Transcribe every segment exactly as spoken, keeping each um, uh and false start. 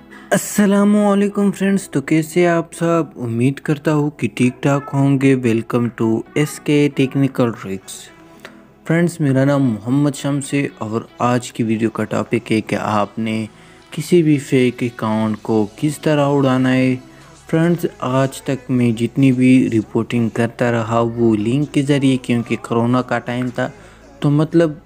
अस्सलामुअलैकुम फ्रेंड्स, तो कैसे आप सब। उम्मीद करता हूँ कि ठीक ठाक होंगे। Welcome to S K technical tricks. Friends, मेरा नाम मोहम्मद शम्स है और आज की वीडियो का टॉपिक है कि आपने किसी भी फेक अकाउंट को किस तरह उड़ाना है। फ्रेंड्स, आज तक मैं जितनी भी रिपोर्टिंग करता रहा वो लिंक के ज़रिए, क्योंकि कोरोना का टाइम था तो मतलब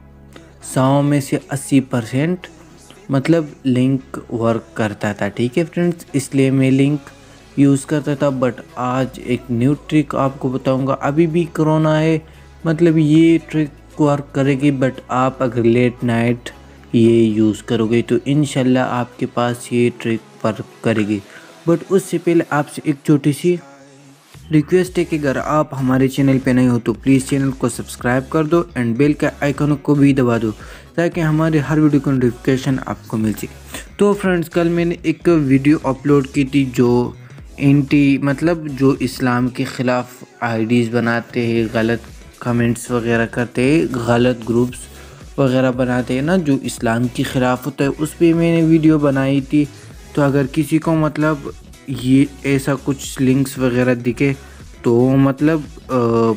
सौ में से अस्सी परसेंट मतलब लिंक वर्क करता था। ठीक है फ्रेंड्स, इसलिए मैं लिंक यूज़ करता था। बट आज एक न्यू ट्रिक आपको बताऊंगा। अभी भी कोरोना है, मतलब ये ट्रिक वर्क करेगी, बट आप अगर लेट नाइट ये यूज़ करोगे तो इंशाल्लाह आपके पास ये ट्रिक वर्क करेगी। बट उससे पहले आपसे एक छोटी सी रिक्वेस्ट है कि अगर आप हमारे चैनल पे नए हो तो प्लीज़ चैनल को सब्सक्राइब कर दो एंड बेल का आइकन को भी दबा दो, ताकि हमारे हर वीडियो का नोटिफिकेशन आपको मिल सके। तो फ्रेंड्स, कल मैंने एक वीडियो अपलोड की थी जो एंटी मतलब जो इस्लाम के ख़िलाफ़ आईडीज़ बनाते हैं, गलत कमेंट्स वगैरह करते हैं, गलत ग्रुप्स वगैरह बनाते हैं ना, जो इस्लाम के ख़िलाफ़ होता है, उस पर मैंने वीडियो बनाई थी। तो अगर किसी को मतलब ये ऐसा कुछ लिंक्स वगैरह दिखे तो मतलब आ,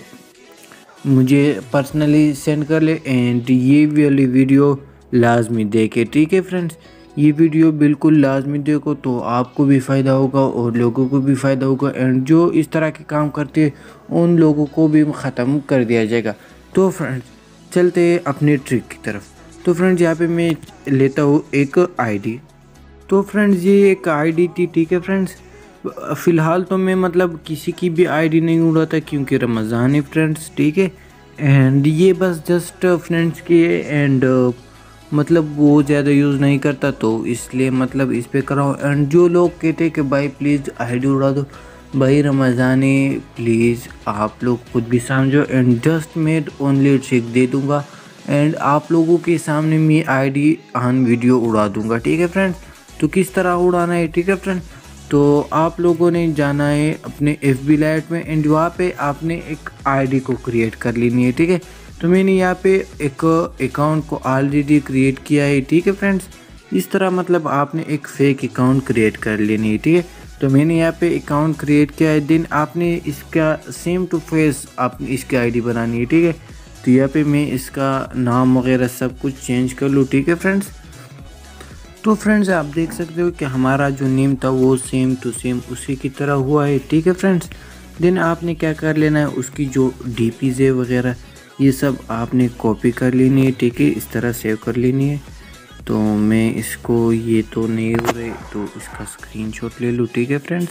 मुझे पर्सनली सेंड कर ले एंड ये वाली वीडियो लाजमी देखे। ठीक है फ्रेंड्स, ये वीडियो बिल्कुल लाजमी देखो तो आपको भी फ़ायदा होगा और लोगों को भी फ़ायदा होगा एंड जो इस तरह के काम करते हैं उन लोगों को भी ख़त्म कर दिया जाएगा। तो फ्रेंड्स, चलते हैं अपने ट्रिक की तरफ। तो फ्रेंड्स, यहाँ पे मैं लेता हूँ एक आईडी। तो फ्रेंड्स, ये एक आईडी थी। ठीक है फ्रेंड्स, फ़िलहाल तो मैं मतलब किसी की भी आईडी नहीं उड़ाता क्योंकि रमज़ान है फ्रेंड्स। ठीक है, एंड ये बस जस्ट फ्रेंड्स की एंड मतलब वो ज़्यादा यूज़ नहीं करता तो इसलिए मतलब इस पे कराओ। एंड जो लोग कहते हैं कि भाई प्लीज़ आईडी उड़ा दो, भाई रमज़ान है, प्लीज़ आप लोग खुद भी समझो एंड जस्ट मैं ओनली ट्रिक दे दूँगा एंड आप लोगों के सामने मैं आईडी ऑन वीडियो उड़ा दूँगा। ठीक है फ्रेंड्स, तो किस तरह उड़ाना है, ठीक है फ्रेंड, तो आप लोगों ने जाना है अपने एफ बी लाइट में एंड वहाँ पे आपने एक आईडी को क्रिएट कर लेनी है। ठीक है, तो मैंने यहाँ पे एक अकाउंट को ऑलरेडी क्रिएट किया है। ठीक है फ्रेंड्स, इस तरह मतलब आपने एक फेक अकाउंट क्रिएट कर लेनी है। ठीक है, तो मैंने यहाँ पे अकाउंट क्रिएट किया है। देन आपने इसका सेम टू फेस आपने इसकी आईडी बनानी है। ठीक है, तो यहाँ पे मैं इसका नाम वगैरह सब कुछ चेंज कर लूँ। ठीक है फ्रेंड्स, तो फ्रेंड्स आप देख सकते हो कि हमारा जो नेम था वो सेम टू सेम उसी की तरह हुआ है। ठीक है फ्रेंड्स, देन आपने क्या कर लेना है, उसकी जो डी पीज़ है वगैरह ये सब आपने कॉपी कर लेनी है। ठीक है, इस तरह सेव कर लेनी है। तो मैं इसको ये तो नहीं हो रहे तो इसका स्क्रीनशॉट ले लूँ। ठीक है फ्रेंड्स,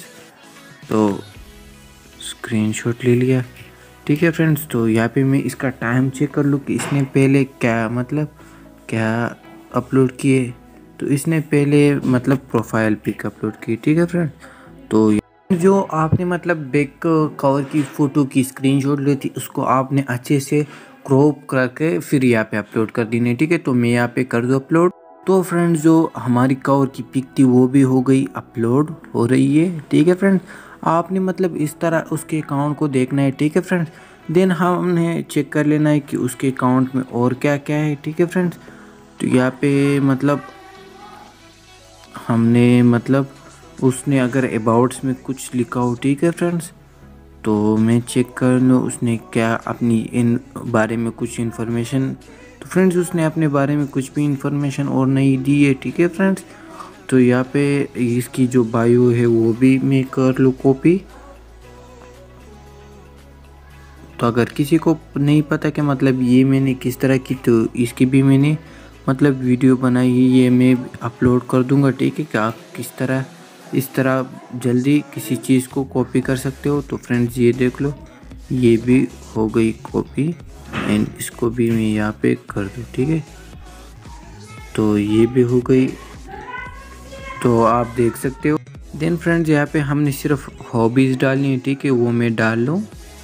तो स्क्रीनशॉट ले लिया। ठीक है फ्रेंड्स, तो यहाँ पे मैं इसका टाइम चेक कर लूँ कि इसने पहले क्या मतलब क्या अपलोड किए। तो इसने पहले मतलब प्रोफाइल पिक अपलोड की। ठीक है फ्रेंड, तो जो आपने मतलब बैक कवर की फ़ोटो की स्क्रीनशॉट ली थी उसको आपने अच्छे से क्रॉप करके फिर यहाँ पे अपलोड कर देनी है। ठीक है, तो मैं यहाँ पे कर दूँ अपलोड। तो फ्रेंड्स, जो हमारी कवर की पिक थी वो भी हो गई अपलोड, हो रही है। ठीक है फ्रेंड्स, आपने मतलब इस तरह उसके अकाउंट को देखना है। ठीक है फ्रेंड्स, देन हमने चेक कर लेना है कि उसके अकाउंट में और क्या क्या है। ठीक है फ्रेंड्स, तो यहाँ पे मतलब हमने मतलब उसने अगर अबाउट्स में कुछ लिखा हो, ठीक है फ्रेंड्स, तो मैं चेक कर लूँ उसने क्या अपनी इन बारे में कुछ इन्फॉर्मेशन। तो फ्रेंड्स, उसने अपने बारे में कुछ भी इन्फॉर्मेशन और नहीं दी है। ठीक है फ्रेंड्स, तो यहाँ पे इसकी जो बायो है वो भी मैं कर लूँ कॉपी। तो अगर किसी को नहीं पता कि मतलब ये मैंने किस तरह की, तो इसकी भी मैंने मतलब वीडियो बनाई है, ये मैं अपलोड कर दूंगा। ठीक है, कि आप किस तरह इस तरह जल्दी किसी चीज़ को कॉपी कर सकते हो। तो फ्रेंड्स, ये देख लो, ये भी हो गई कॉपी एंड इसको भी मैं यहाँ पे कर दूँ। ठीक है, तो ये भी हो गई, तो आप देख सकते हो। देन फ्रेंड्स, यहाँ पे हमने सिर्फ हॉबीज़ डालनी है। ठीक है, वो मैं डाल लूँ।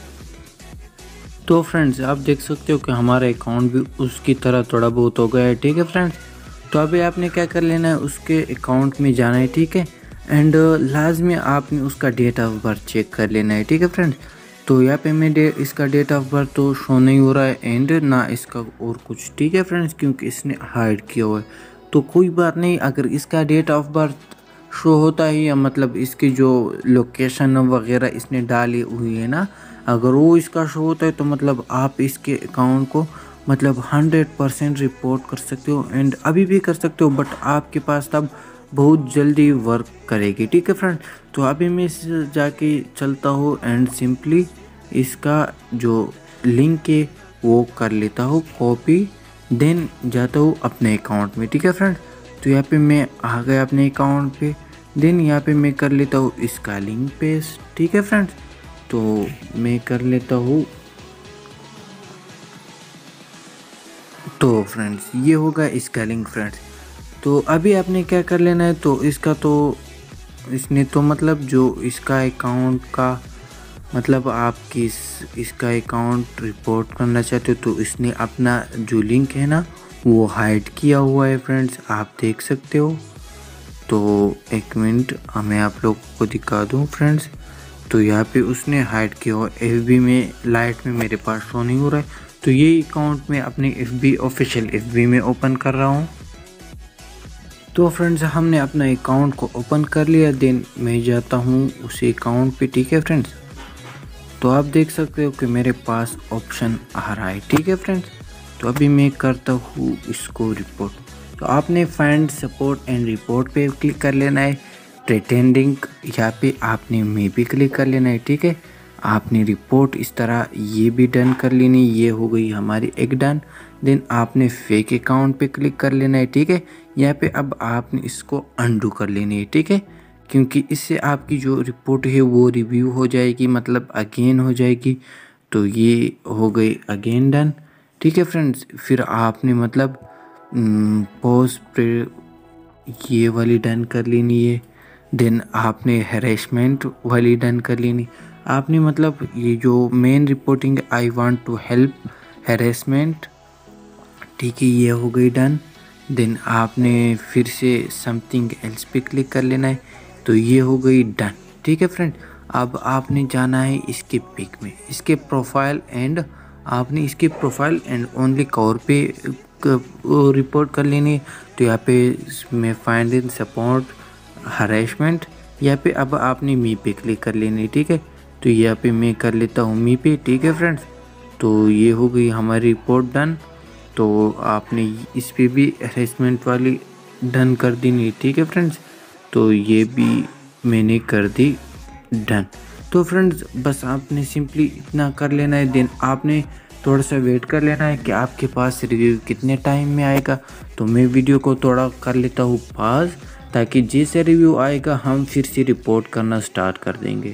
तो फ्रेंड्स, आप देख सकते हो कि हमारा अकाउंट भी उसकी तरह थोड़ा बहुत हो गया है। ठीक है फ्रेंड्स, तो अभी आपने क्या कर लेना है, उसके अकाउंट में जाना है। ठीक है, एंड लाजमी आपने उसका डेट ऑफ बर्थ चेक कर लेना है। ठीक है फ्रेंड्स, तो यहाँ पे मैं डे इसका डेट ऑफ बर्थ तो शो नहीं हो रहा है एंड ना इसका और कुछ। ठीक है फ्रेंड्स, क्योंकि इसने हाइड किया हुआ है। तो कोई बात नहीं, अगर इसका डेट ऑफ बर्थ शो होता है, या मतलब इसकी जो लोकेशन वगैरह इसने डाली हुई है ना, अगर वो इसका शो होता है तो मतलब आप इसके अकाउंट को मतलब हंड्रेड परसेंट रिपोर्ट कर सकते हो, एंड अभी भी कर सकते हो, बट आपके पास तब बहुत जल्दी वर्क करेगी। ठीक है फ्रेंड, तो अभी मैं इस जाके चलता हूँ एंड सिंपली इसका जो लिंक है वो कर लेता हूँ कॉपी, देन जाता हूँ अपने अकाउंट में। ठीक है फ्रेंड, तो यहाँ पे मैं आ गया अपने अकाउंट पे, देन यहाँ पे मैं कर लेता हूँ इसका लिंक पेस्ट। ठीक है फ्रेंड्स, तो मैं कर लेता हूँ, तो फ्रेंड्स ये होगा इसका लिंक फ्रेंड्स। तो अभी आपने क्या कर लेना है, तो इसका तो इसने तो मतलब जो इसका अकाउंट का मतलब आप किस इसका अकाउंट रिपोर्ट करना चाहते हो, तो इसने अपना जो लिंक है ना वो हाइड किया हुआ है फ्रेंड्स, आप देख सकते हो। तो एक मिनट मैं आप लोगों को दिखा दूं फ्रेंड्स, तो यहाँ पे उसने हाइड किया हुआ एफ बी में, लाइट में मेरे पास शो नहीं हो रहा है, तो ये अकाउंट मैं अपने F B official F B में ओपन कर रहा हूँ। तो फ्रेंड्स हमने अपना अकाउंट को ओपन कर लिया, देन मैं जाता हूँ उसी अकाउंट पे। ठीक है फ्रेंड्स, तो आप देख सकते हो कि मेरे पास ऑप्शन आ रहा है। ठीक है फ्रेंड्स, तो अभी मैं करता हूँ इसको रिपोर्ट, तो आपने फाइंड सपोर्ट एंड रिपोर्ट पे क्लिक कर लेना है, प्रिटेंडिंग यहाँ पे आपने मे भी क्लिक कर लेना है। ठीक है, आपने रिपोर्ट इस तरह ये भी डन कर लेनी, ये हो गई हमारी एक डन। देन आपने फेक अकाउंट पे क्लिक कर लेना है। ठीक है, यहाँ पे अब आपने इसको अंडू कर लेनी है। ठीक है, क्योंकि इससे आपकी जो रिपोर्ट है वो रिव्यू हो जाएगी, मतलब अगेन हो जाएगी। तो ये हो गई अगेन डन। ठीक है फ्रेंड्स, फिर आपने मतलब पोस्ट पे ये वाली डन कर लेनी है, देन आपने हैरेसमेंट वाली डन कर लेनी। आपने मतलब ये जो main reporting I want to help harassment, ठीक है ये हो गई डन। देन आपने फिर से समथिंग एल्स पे क्लिक कर लेना है, तो ये हो गई डन। ठीक है फ्रेंड, अब आपने जाना है इसके पिक में, इसके प्रोफाइल, एंड आपने इसके प्रोफाइल एंड ओनली कवर पे रिपोर्ट कर लेनी है। तो यहाँ पे मैं फाइंड इन सपोर्ट हरेसमेंट, यहाँ पे अब आपने मी पे क्लिक कर लेनी है। ठीक है, तो यहाँ पे मैं कर लेता हूँ मी पे। ठीक है फ्रेंड्स, तो ये हो गई हमारी रिपोर्ट डन। तो आपने इस पे भी हरेसमेंट वाली डन कर देनी है। ठीक है फ्रेंड्स, तो ये भी मैंने कर दी डन। तो फ्रेंड्स बस आपने सिंपली इतना कर लेना है, देन आपने थोड़ा सा वेट कर लेना है कि आपके पास रिव्यू कितने टाइम में आएगा। तो मैं वीडियो को थोड़ा कर लेता हूँ पॉज, ताकि जैसे रिव्यू आएगा हम फिर से रिपोर्ट करना स्टार्ट कर देंगे।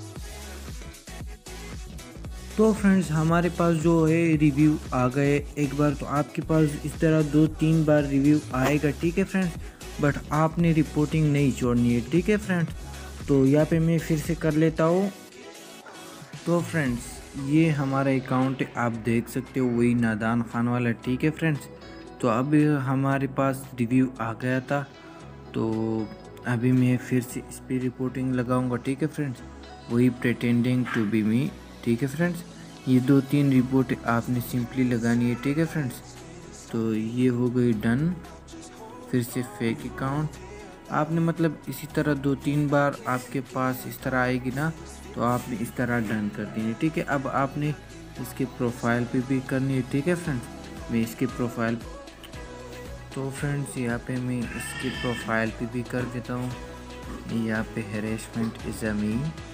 तो फ्रेंड्स हमारे पास जो है रिव्यू आ गए एक बार, तो आपके पास इस तरह दो तीन बार रिव्यू आएगा। ठीक है फ्रेंड्स, बट आपने रिपोर्टिंग नहीं छोड़नी है। ठीक है फ्रेंड्स, तो यहाँ पे मैं फिर से कर लेता हूँ। तो फ्रेंड्स ये हमारा अकाउंट है, आप देख सकते हो वही नादान खान वाला। ठीक है फ्रेंड्स, तो अब हमारे पास रिव्यू आ गया था, तो अभी मैं फिर से इस पर रिपोर्टिंग लगाऊंगा। ठीक है फ्रेंड्स, वही प्रिटेंडिंग टू बी मी। ठीक है फ्रेंड्स, ये दो तीन रिपोर्ट आपने सिंपली लगानी है। ठीक है फ्रेंड्स, तो ये हो गई डन। फिर से फेक अकाउंट आपने मतलब इसी तरह दो तीन बार आपके पास इस तरह आएगी ना, तो आपने इस तरह डन कर देनी है। ठीक है, अब आपने इसके प्रोफाइल पे भी करनी है। ठीक है फ्रेंड्स, मैं इसके प्रोफाइल, तो फ्रेंड्स यहाँ पे मैं इसकी प्रोफाइल पे भी कर देता हूँ। यहाँ पे हैरेसमेंट इज़ अ मी,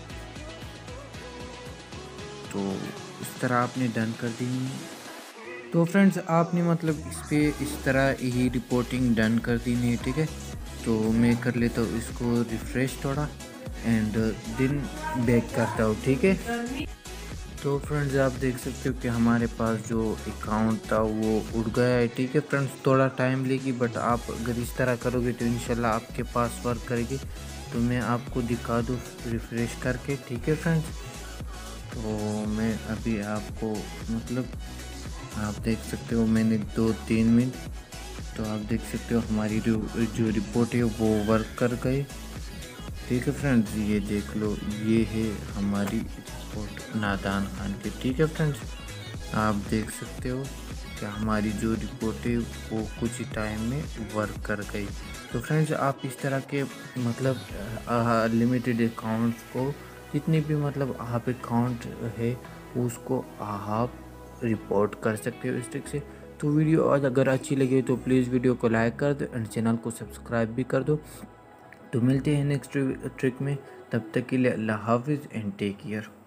तो इस तरह आपने डन कर दी। तो फ्रेंड्स आपने मतलब इस पे इस तरह ही रिपोर्टिंग डन कर दी है। ठीक है, तो मैं कर लेता हूँ इसको रिफ़्रेश थोड़ा, एंड दिन बैक करता हूँ। ठीक है, तो फ्रेंड्स आप देख सकते हो कि हमारे पास जो अकाउंट था वो उड़ गया है। ठीक है फ्रेंड्स, थोड़ा टाइम लेगी, बट आप अगर इस तरह करोगे तो इंशाल्लाह आपके पास वर्क करेगी। तो मैं आपको दिखा दूँ रिफ़्रेश करके। ठीक है फ्रेंड्स, तो मैं अभी आपको मतलब आप देख सकते हो मैंने दो तीन मिनट, तो आप देख सकते हो हमारी जो जो रिपोर्ट है वो वर्क कर गई। ठीक है फ्रेंड्स, ये देख लो, ये है हमारी रिपोर्ट नादान खान की। ठीक है फ्रेंड्स, आप देख सकते हो कि हमारी जो रिपोर्ट है वो कुछ ही टाइम में वर्क कर गई। तो फ्रेंड्स आप इस तरह के मतलब लिमिटेड अकाउंट्स को जितने भी मतलब आप अकाउंट है उसको आप रिपोर्ट कर सकते हो इस ट्रिक से। तो वीडियो आज अगर अच्छी लगे तो प्लीज़ वीडियो को लाइक कर दो एंड चैनल को सब्सक्राइब भी कर दो। तो मिलते हैं नेक्स्ट ट्रिक में, तब तक के लिए अल्लाह हाफिज़ एंड टेक केयर।